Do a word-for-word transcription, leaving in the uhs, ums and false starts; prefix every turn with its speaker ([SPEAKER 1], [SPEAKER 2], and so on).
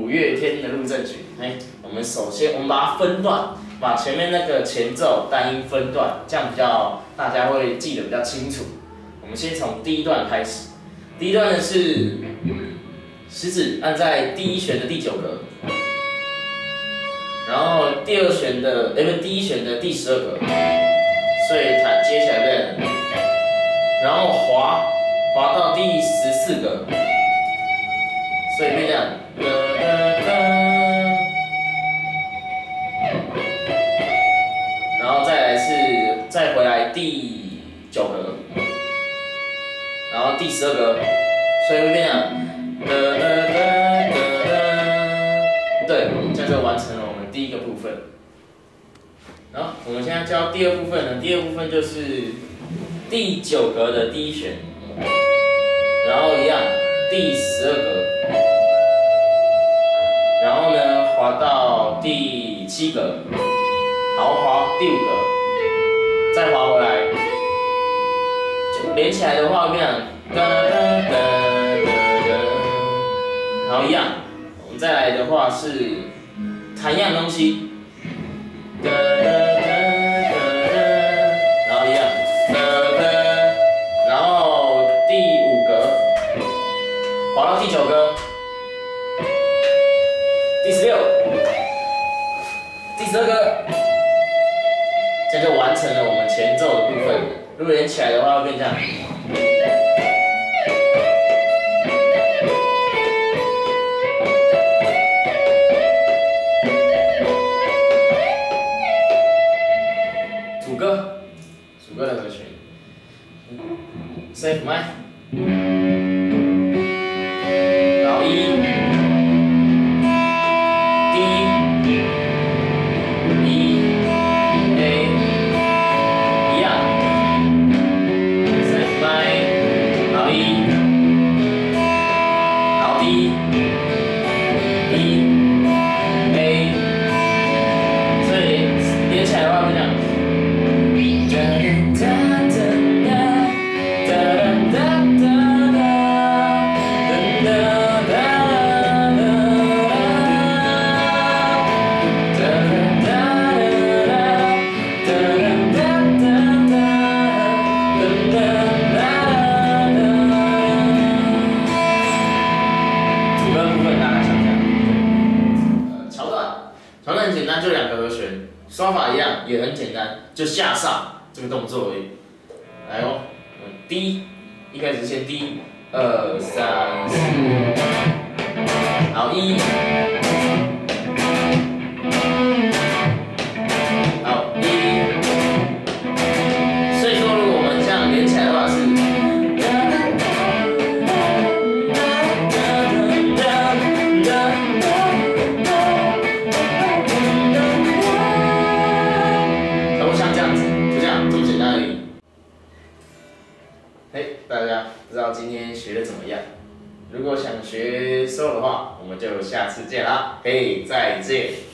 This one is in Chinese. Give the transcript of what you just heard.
[SPEAKER 1] 五月天的入阵曲。哎，我们首先我们把它分段，把前面那个前奏单音分段，这样比较大家会记得比较清楚。我们先从第一段开始，第一段呢是食指按在第一弦的第九格，然后第二弦的，哎不，第一弦的第十二格，所以弹接起来变，然后滑滑到第十四格，所以变这样。然后再来是再回来第九格，然后第十二格，所以会变这样。对，这样就完成了我们第一个部分。然后我们现在教第二部分呢，第二部分就是第九格的第一弦，然后一样第十二格，然后呢滑到第七格，然后滑第五格，再滑回来，就连起来的话会变成哒哒哒哒哒，然后一样，我们再来的话是弹一样东西。哒哒哒哒哒，然后一样，哒哒，然后第五格，滑到第九格，第十六，第十二格，这样就完成了我们前奏的部分。如果连起来的话，会变这样。主歌，主歌的和弦 ，Save my， 然后一 D E A 一样 ，Save my， 然后一，然后 D E A， 所以连连起来的话会这样。桥段很简单，就两个和弦，刷法一样，也很简单，就下上这个动作而已。来哦，嗯，低，一开始先低，二三四，然后一，好一，所以说如果我们这样连起来的话是。嘿，大家不知道今天学的怎么样？如果想学 solo 的话，我们就下次见啦！嘿，再见。